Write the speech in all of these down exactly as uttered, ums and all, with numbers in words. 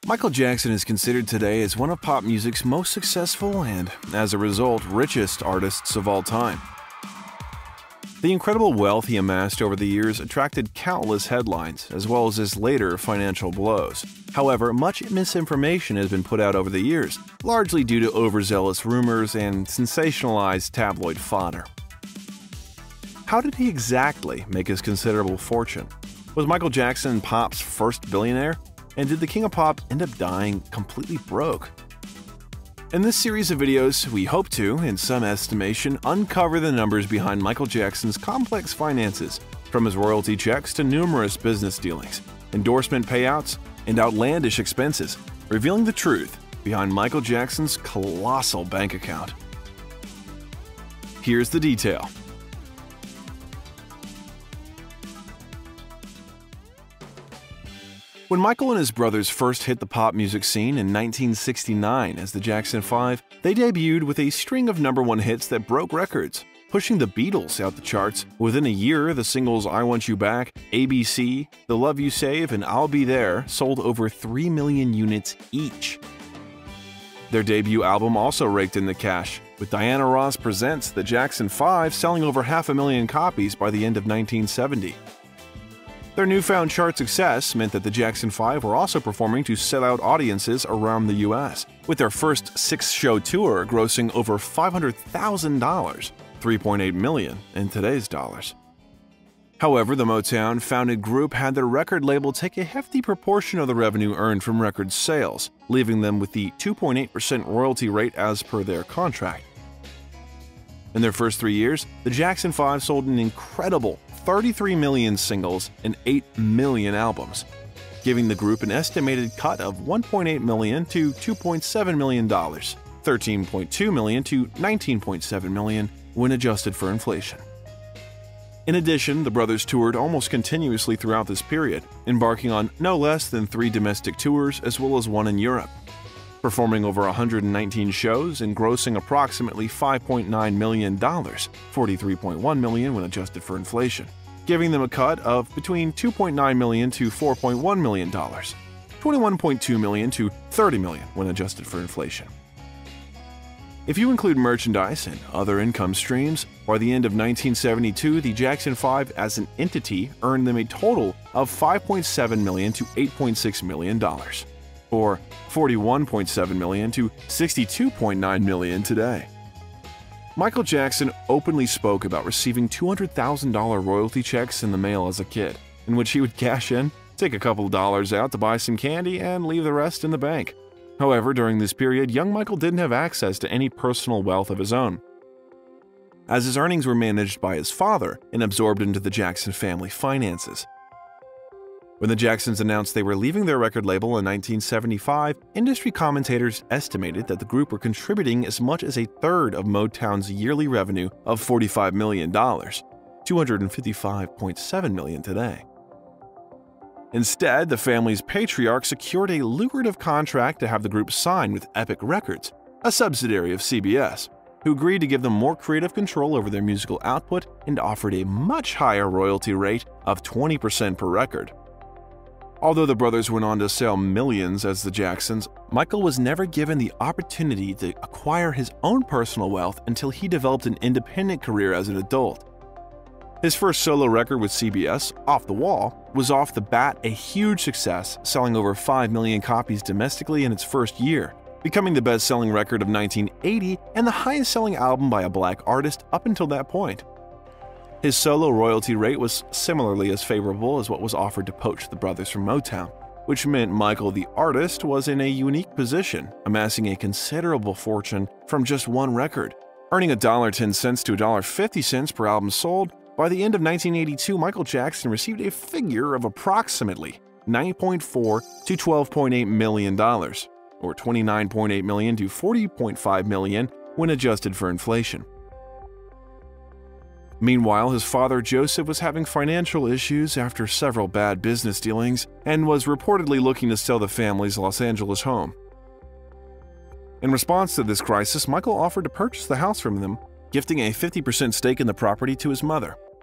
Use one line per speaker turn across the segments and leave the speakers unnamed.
Michael Jackson is considered today as one of pop music's most successful and, as a result, richest artists of all time. The incredible wealth he amassed over the years attracted countless headlines, as well as his later financial blows. However, much misinformation has been put out over the years, largely due to overzealous rumors and sensationalized tabloid fodder. How did he exactly make his considerable fortune? Was Michael Jackson pop's first billionaire? And did the king of pop end up dying completely broke? In this series of videos, we hope to, in some estimation, uncover the numbers behind Michael Jackson's complex finances, from his royalty checks to numerous business dealings, endorsement payouts, and outlandish expenses, revealing the truth behind Michael Jackson's colossal bank account. Here's the detail. When Michael and his brothers first hit the pop music scene in nineteen sixty-nine as the Jackson five, they debuted with a string of number one hits that broke records, pushing the Beatles out the charts. Within a year, the singles I Want You Back, A B C, The Love You Save, and I'll Be There sold over three million units each. Their debut album also raked in the cash, with Diana Ross Presents The Jackson five selling over half a million copies by the end of nineteen seventy. Their newfound chart success meant that the Jackson five were also performing to sell-out audiences around the U S, with their first six-show tour grossing over five hundred thousand dollars, three point eight million dollars in today's dollars. However, the Motown-founded group had their record label take a hefty proportion of the revenue earned from record sales, leaving them with the two point eight percent royalty rate as per their contract. In their first three years, the Jackson five sold an incredible thirty-three million singles and eight million albums, giving the group an estimated cut of one point eight million dollars to two point seven million dollars, thirteen point two million dollars to nineteen point seven million dollars when adjusted for inflation. In addition, the brothers toured almost continuously throughout this period, embarking on no less than three domestic tours as well as one in Europe, performing over one hundred nineteen shows and grossing approximately five point nine million dollars, forty-three point one million dollars when adjusted for inflation, giving them a cut of between two point nine million dollars to four point one million dollars, twenty-one point two million dollars to thirty million dollars when adjusted for inflation. If you include merchandise and other income streams, by the end of nineteen seventy-two, the Jackson five as an entity earned them a total of five point seven million dollars to eight point six million dollars, or forty-one point seven million dollars to sixty-two point nine million dollars today. Michael Jackson openly spoke about receiving two hundred thousand dollar royalty checks in the mail as a kid, in which he would cash in, take a couple of dollars out to buy some candy, and leave the rest in the bank. However, during this period, young Michael didn't have access to any personal wealth of his own, as his earnings were managed by his father and absorbed into the Jackson family finances. When the Jacksons announced they were leaving their record label in nineteen seventy-five, industry commentators estimated that the group were contributing as much as a third of Motown's yearly revenue of forty-five million dollars, two hundred fifty-five point seven million dollars today. Instead, the family's patriarch secured a lucrative contract to have the group sign with Epic Records, a subsidiary of C B S, who agreed to give them more creative control over their musical output and offered a much higher royalty rate of twenty percent per record. Although the brothers went on to sell millions as the Jacksons, Michael was never given the opportunity to acquire his own personal wealth until he developed an independent career as an adult. His first solo record with C B S, Off the Wall, was off the bat a huge success, selling over five million copies domestically in its first year, becoming the best-selling record of nineteen eighty and the highest-selling album by a black artist up until that point. His solo royalty rate was similarly as favorable as what was offered to poach the brothers from Motown, which meant Michael the artist was in a unique position, amassing a considerable fortune from just one record, earning one dollar and ten cents to one dollar and fifty cents per album sold. By the end of nineteen eighty-two, Michael Jackson received a figure of approximately nine point four to twelve point eight million dollars, or twenty-nine point eight million dollars to forty point five million dollars when adjusted for inflation. Meanwhile, his father Joseph was having financial issues after several bad business dealings and was reportedly looking to sell the family's Los Angeles home. In response to this crisis, Michael offered to purchase the house from them, gifting a fifty percent stake in the property to his mother.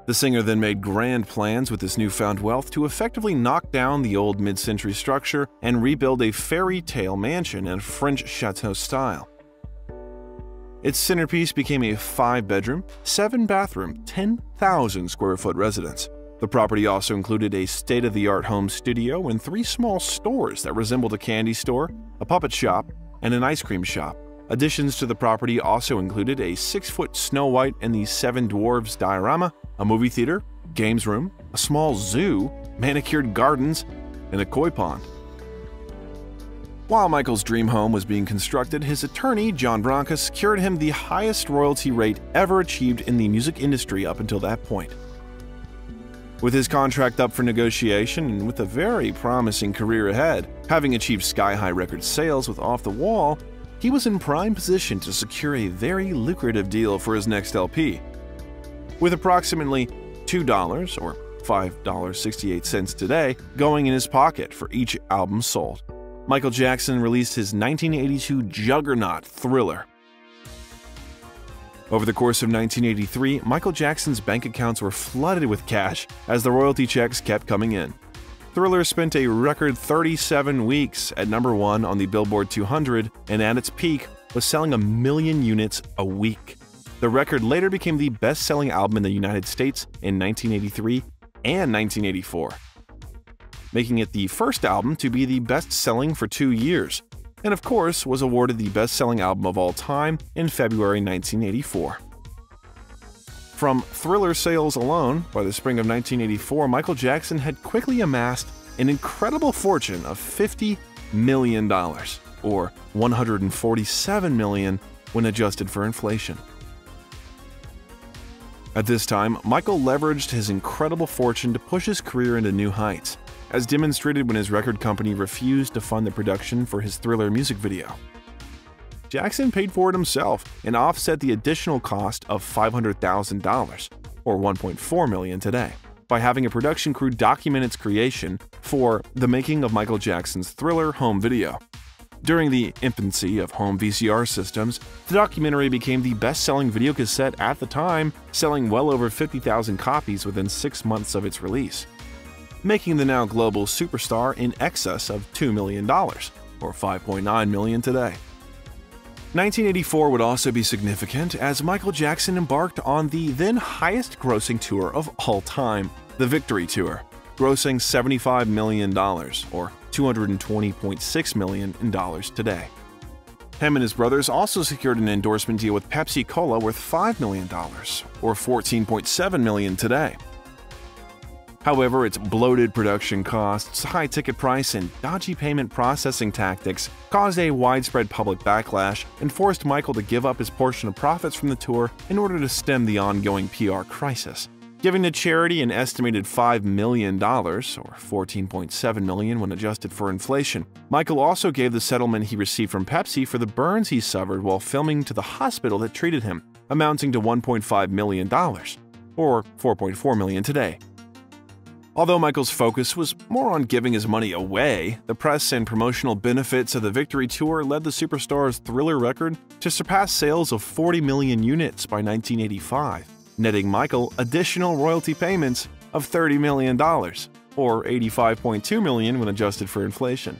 The singer then made grand plans with his newfound wealth to effectively knock down the old mid-century structure and rebuild a fairy tale mansion in French chateau style. Its centerpiece became a five-bedroom, seven-bathroom, ten thousand square foot residence. The property also included a state-of-the-art home studio and three small stores that resembled a candy store, a puppet shop, and an ice cream shop. Additions to the property also included a six-foot Snow White and the Seven Dwarfs diorama, a movie theater, games room, a small zoo, manicured gardens, and a koi pond. While Michael's dream home was being constructed, his attorney, John Branca, secured him the highest royalty rate ever achieved in the music industry up until that point. With his contract up for negotiation and with a very promising career ahead, having achieved sky-high record sales with Off the Wall, he was in prime position to secure a very lucrative deal for his next L P. With approximately two dollars, or five dollars and sixty-eight cents today, going in his pocket for each album sold, Michael Jackson released his nineteen eighty-two juggernaut Thriller. Over the course of nineteen eighty-three, Michael Jackson's bank accounts were flooded with cash as the royalty checks kept coming in. Thriller spent a record thirty-seven weeks at number one on the Billboard two hundred and at its peak was selling a million units a week. The record later became the best-selling album in the United States in nineteen eighty-three and nineteen eighty-four, making it the first album to be the best-selling for two years, and of course was awarded the best-selling album of all time in February nineteen eighty-four. From Thriller sales alone, by the spring of nineteen eighty-four, Michael Jackson had quickly amassed an incredible fortune of fifty million dollars, or one hundred forty-seven million dollars when adjusted for inflation. At this time, Michael leveraged his incredible fortune to push his career into new heights, as demonstrated when his record company refused to fund the production for his Thriller music video. Jackson paid for it himself and offset the additional cost of five hundred thousand dollars, or one point four million dollars today, by having a production crew document its creation for the making of Michael Jackson's Thriller home video. During the infancy of home V C R systems, the documentary became the best-selling video cassette at the time, selling well over fifty thousand copies within six months of its release, making the now global superstar in excess of two million dollars, or five point nine million dollars today. nineteen eighty-four would also be significant as Michael Jackson embarked on the then highest-grossing tour of all time, the Victory Tour, grossing seventy-five million dollars, or two hundred twenty point six million dollars today. Him and his brothers also secured an endorsement deal with Pepsi Cola worth five million dollars, or fourteen point seven million dollars today. However, its bloated production costs, high ticket price, and dodgy payment processing tactics caused a widespread public backlash and forced Michael to give up his portion of profits from the tour in order to stem the ongoing P R crisis. Giving the charity an estimated five million dollars, or fourteen point seven million dollars when adjusted for inflation, Michael also gave the settlement he received from Pepsi for the burns he suffered while filming to the hospital that treated him, amounting to one point five million dollars, or four point four million dollars today. Although Michael's focus was more on giving his money away, the press and promotional benefits of the Victory Tour led the superstar's Thriller record to surpass sales of forty million units by nineteen eighty-five, netting Michael additional royalty payments of thirty million dollars, or eighty-five point two million dollars when adjusted for inflation.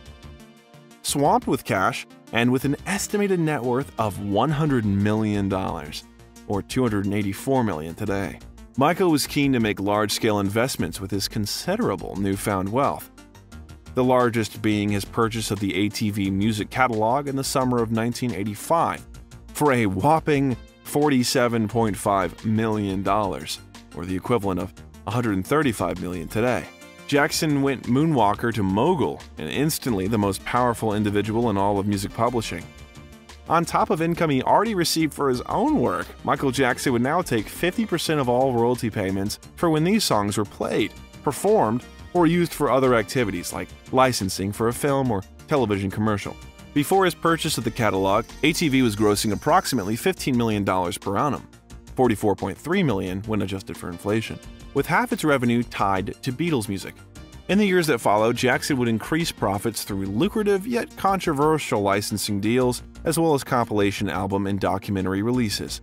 Swamped with cash and with an estimated net worth of one hundred million dollars, or two hundred eighty-four million dollars today, Michael was keen to make large-scale investments with his considerable newfound wealth, the largest being his purchase of the A T V music catalog in the summer of nineteen eighty-five for a whopping forty-seven point five million dollars, or the equivalent of one hundred thirty-five million dollars today. Jackson went moonwalker to mogul and instantly the most powerful individual in all of music publishing. On top of income he already received for his own work, Michael Jackson would now take fifty percent of all royalty payments for when these songs were played, performed, or used for other activities like licensing for a film or television commercial. Before his purchase of the catalog, A T V was grossing approximately fifteen million dollars per annum, forty-four point three million dollars when adjusted for inflation, with half its revenue tied to Beatles music. In the years that followed, Jackson would increase profits through lucrative yet controversial licensing deals, as well as compilation album and documentary releases.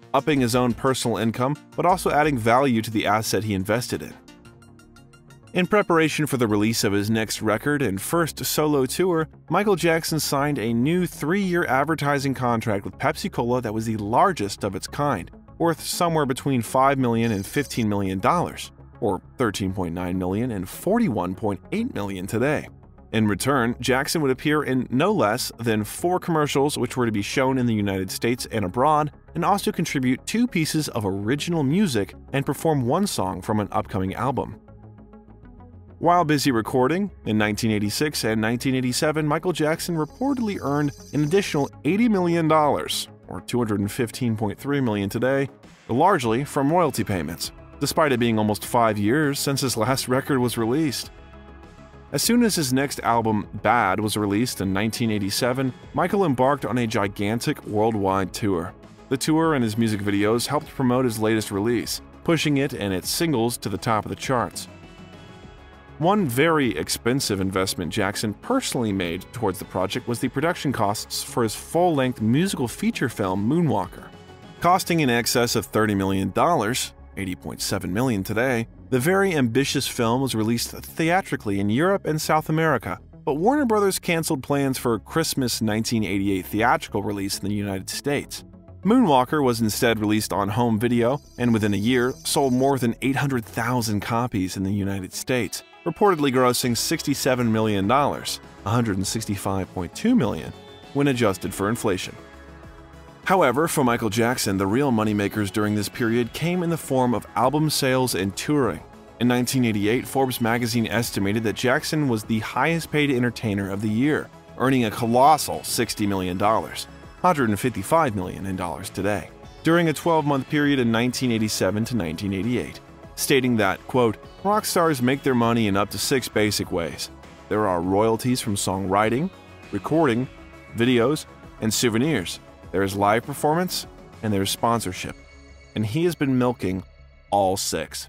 upping his own personal income but also adding value to the asset he invested in. In preparation for the release of his next record and first solo tour, Michael Jackson signed a new three-year advertising contract with Pepsi-Cola that was the largest of its kind, worth somewhere between five million dollars and fifteen million dollars, or thirteen point nine million dollars and forty-one point eight million dollars today. In return, Jackson would appear in no less than four commercials which were to be shown in the United States and abroad, and also contribute two pieces of original music and perform one song from an upcoming album. While busy recording, in nineteen eighty-six and nineteen eighty-seven, Michael Jackson reportedly earned an additional eighty million dollars, or two hundred fifteen point three million dollars today, largely from royalty payments, despite it being almost five years since his last record was released. As soon as his next album, Bad, was released in nineteen eighty-seven, Michael embarked on a gigantic worldwide tour. The tour and his music videos helped promote his latest release, pushing it and its singles to the top of the charts. One very expensive investment Jackson personally made towards the project was the production costs for his full-length musical feature film Moonwalker. Costing in excess of thirty million dollars, eighty point seven million dollars today, the very ambitious film was released theatrically in Europe and South America, but Warner Brothers canceled plans for a Christmas nineteen eighty-eight theatrical release in the United States. Moonwalker was instead released on home video and within a year sold more than eight hundred thousand copies in the United States, reportedly grossing sixty-seven million dollars, one hundred sixty-five point two million dollars, when adjusted for inflation. However, for Michael Jackson, the real moneymakers during this period came in the form of album sales and touring. In nineteen eighty-eight, Forbes magazine estimated that Jackson was the highest-paid entertainer of the year, earning a colossal sixty million dollars, one hundred fifty-five million dollars today, during a twelve-month period in nineteen eighty-seven to nineteen eighty-eight, stating that, quote, "Rock stars make their money in up to six basic ways. There are royalties from songwriting, recording, videos, and souvenirs. There is live performance, and there is sponsorship." And he has been milking all six.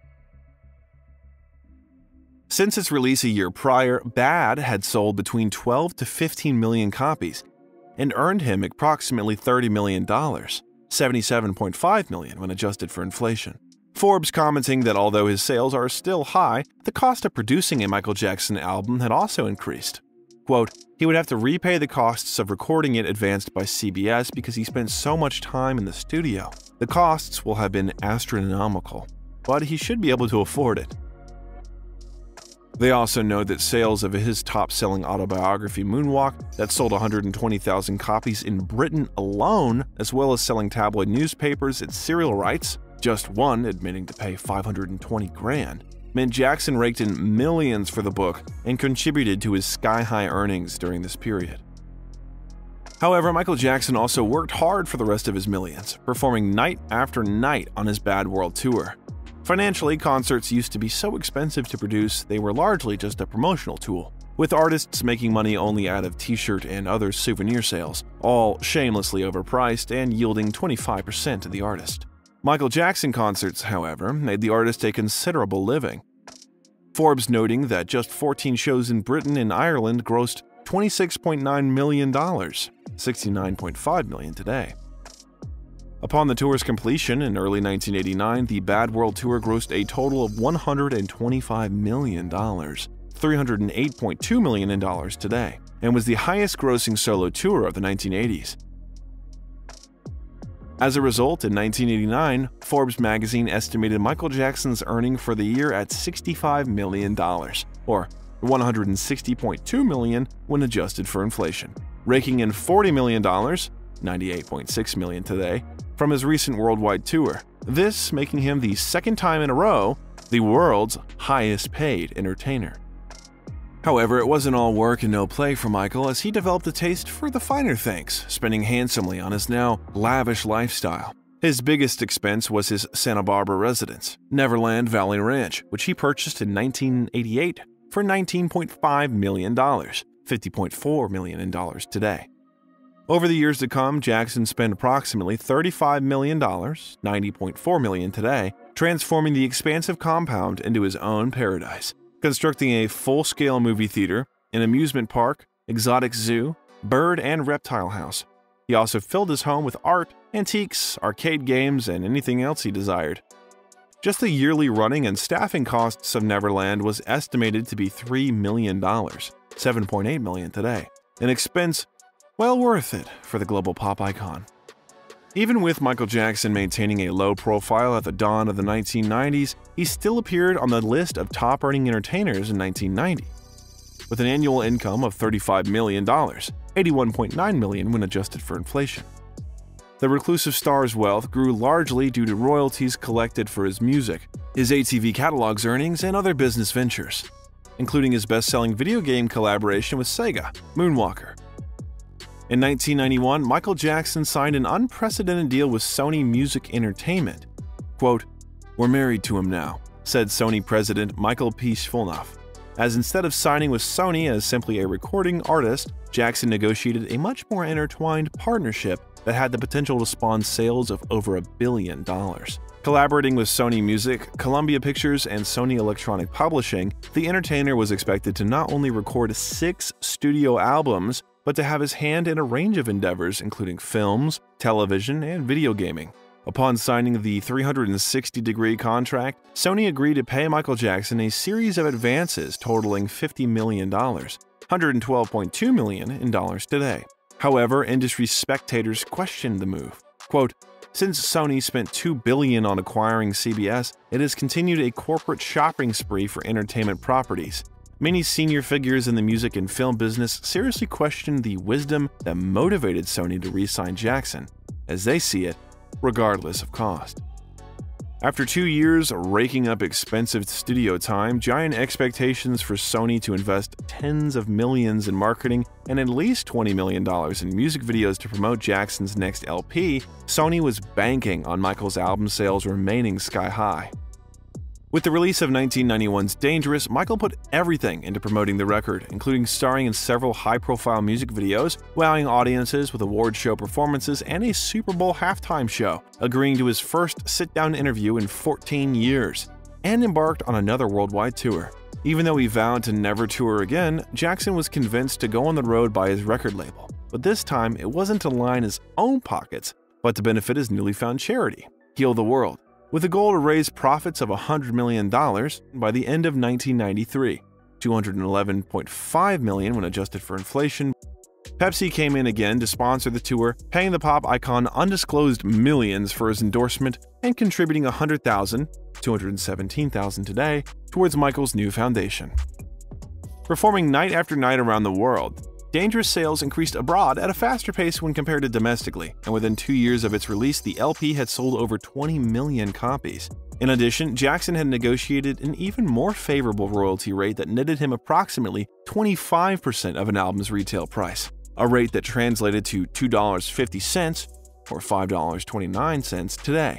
Since its release a year prior, Bad had sold between twelve to fifteen million copies and earned him approximately thirty million dollars, seventy-seven point five million dollars when adjusted for inflation. Forbes commenting that although his sales are still high, the cost of producing a Michael Jackson album had also increased. Quote, "He would have to repay the costs of recording it advanced by C B S because he spent so much time in the studio. The costs will have been astronomical, but he should be able to afford it." They also note that sales of his top-selling autobiography Moonwalk that sold one hundred twenty thousand copies in Britain alone, as well as selling tabloid newspapers and serial rights, just one admitting to pay five hundred twenty grand, meant Jackson raked in millions for the book and contributed to his sky-high earnings during this period. However, Michael Jackson also worked hard for the rest of his millions, performing night after night on his Bad World Tour. Financially, concerts used to be so expensive to produce they were largely just a promotional tool, with artists making money only out of t-shirt and other souvenir sales, all shamelessly overpriced and yielding twenty-five percent to the artist. Michael Jackson concerts, however, made the artist a considerable living. Forbes noting that just fourteen shows in Britain and Ireland grossed twenty-six point nine million dollars, sixty-nine point five million dollars today. Upon the tour's completion in early nineteen eighty-nine, the Bad World Tour grossed a total of one hundred twenty-five million dollars, three hundred eight point two million dollars today, and was the highest-grossing solo tour of the nineteen eighties. As a result, in nineteen eighty-nine, Forbes magazine estimated Michael Jackson's earning for the year at sixty-five million dollars, or one hundred sixty point two million dollars when adjusted for inflation, raking in forty million dollars, ninety-eight point six million dollars today, from his recent worldwide tour, this making him the second time in a row the world's highest-paid entertainer. However, it wasn't all work and no play for Michael, as he developed a taste for the finer things, spending handsomely on his now lavish lifestyle. His biggest expense was his Santa Barbara residence, Neverland Valley Ranch, which he purchased in nineteen eighty-eight for nineteen point five million dollars, fifty point four million dollars today. Over the years to come, Jackson spent approximately thirty-five million dollars, ninety point four million dollars today, transforming the expansive compound into his own paradise, constructing a full-scale movie theater, an amusement park, exotic zoo, bird and reptile house. He also filled his home with art antiques, arcade games, and anything else he desired. Just the yearly running and staffing costs of Neverland was estimated to be three million dollars, seven point eight million dollars today, an expense well worth it for the global pop icon. Even with Michael Jackson maintaining a low profile at the dawn of the nineteen nineties, he still appeared on the list of top-earning entertainers in nineteen ninety. With an annual income of thirty-five million dollars, eighty-one point nine million dollars when adjusted for inflation. The reclusive star's wealth grew largely due to royalties collected for his music, his A T V catalog's earnings, and other business ventures, including his best-selling video game collaboration with Sega, Moonwalker. In nineteen ninety-one, Michael Jackson signed an unprecedented deal with Sony Music Entertainment. Quote, "We're married to him now," said Sony president Michael P. Shvulnoff, as instead of signing with Sony as simply a recording artist, Jackson negotiated a much more intertwined partnership that had the potential to spawn sales of over a billion dollars. Collaborating with Sony Music, Columbia Pictures, and Sony Electronic Publishing, the entertainer was expected to not only record six studio albums, but to have his hand in a range of endeavors including films, television, and video gaming. Upon signing the three hundred sixty degree contract, Sony agreed to pay Michael Jackson a series of advances totaling fifty million dollars, one hundred twelve point two million dollars in dollars today. However, industry spectators questioned the move. Quote, "Since Sony spent two billion dollars on acquiring C B S, it has continued a corporate shopping spree for entertainment properties. Many senior figures in the music and film business seriously questioned the wisdom that motivated Sony to re-sign Jackson, as they see it, regardless of cost." After two years raking up expensive studio time, giant expectations for Sony to invest tens of millions in marketing, and at least twenty million dollars in music videos to promote Jackson's next L P, Sony was banking on Michael's album sales remaining sky high. With the release of nineteen ninety-one's Dangerous, Michael put everything into promoting the record, including starring in several high-profile music videos, wowing audiences with award show performances and a Super Bowl halftime show, agreeing to his first sit-down interview in fourteen years, and embarked on another worldwide tour. Even though he vowed to never tour again, Jackson was convinced to go on the road by his record label, but this time it wasn't to line his own pockets, but to benefit his newly found charity, Heal the World, with a goal to raise profits of one hundred million dollars by the end of nineteen ninety-three, two hundred eleven point five million dollars when adjusted for inflation. Pepsi came in again to sponsor the tour, paying the pop icon undisclosed millions for his endorsement and contributing one hundred thousand dollars, two hundred seventeen thousand dollars today, towards Michael's new foundation. Performing night after night around the world, Dangerous sales increased abroad at a faster pace when compared to domestically, and within two years of its release, the L P had sold over twenty million copies. In addition, Jackson had negotiated an even more favorable royalty rate that netted him approximately twenty-five percent of an album's retail price, a rate that translated to two dollars and fifty cents or five dollars and twenty-nine cents today.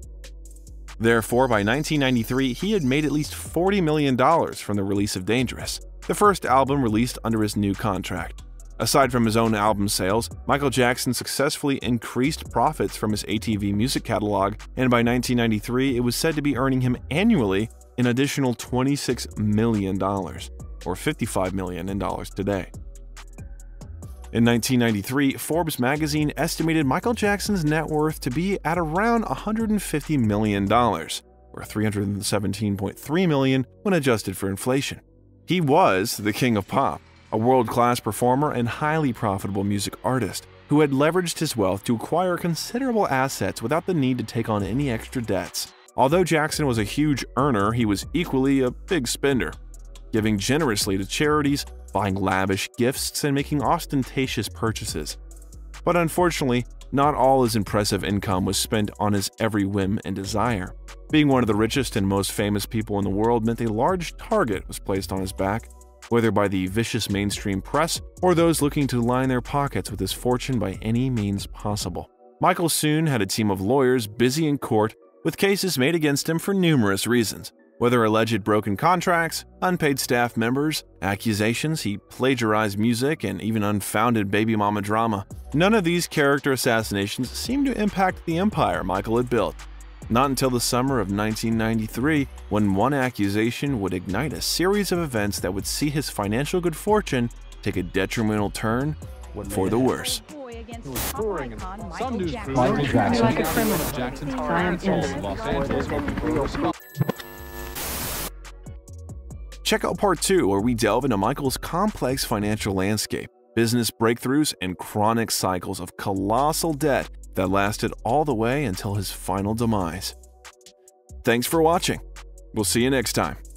Therefore, by nineteen ninety-three, he had made at least forty million dollars from the release of Dangerous, the first album released under his new contract. Aside from his own album sales, Michael Jackson successfully increased profits from his A T V music catalog, and by nineteen ninety-three, it was said to be earning him annually an additional twenty-six million dollars, or fifty-five million dollars in dollars today. In nineteen ninety-three, Forbes magazine estimated Michael Jackson's net worth to be at around one hundred fifty million dollars, or three hundred seventeen point three million dollars when adjusted for inflation. He was the king of pop, a world-class performer and highly profitable music artist who had leveraged his wealth to acquire considerable assets without the need to take on any extra debts. Although Jackson was a huge earner, he was equally a big spender, giving generously to charities, buying lavish gifts, and making ostentatious purchases. But unfortunately, not all his impressive income was spent on his every whim and desire. Being one of the richest and most famous people in the world meant a large target was placed on his back, whether by the vicious mainstream press or those looking to line their pockets with his fortune by any means possible. Michael soon had a team of lawyers busy in court with cases made against him for numerous reasons, whether alleged broken contracts, unpaid staff members, accusations he plagiarized music, and even unfounded baby mama drama. None of these character assassinations seemed to impact the empire Michael had built. Not until the summer of nineteen ninety-three, when one accusation would ignite a series of events that would see his financial good fortune take a detrimental turn for the worse.
against
He was
pop
touring in
icon
some
Michael
news
Jackson.
crews
Michael Jackson.
like a
Like a
criminal.
criminal.
Jackson's
I am
parents
innocent.
Los Angeles.
Check out part two, where we delve into Michael's complex financial landscape, business breakthroughs, and chronic cycles of colossal debt that lasted all the way until his final demise. Thanks for watching. We'll see you next time.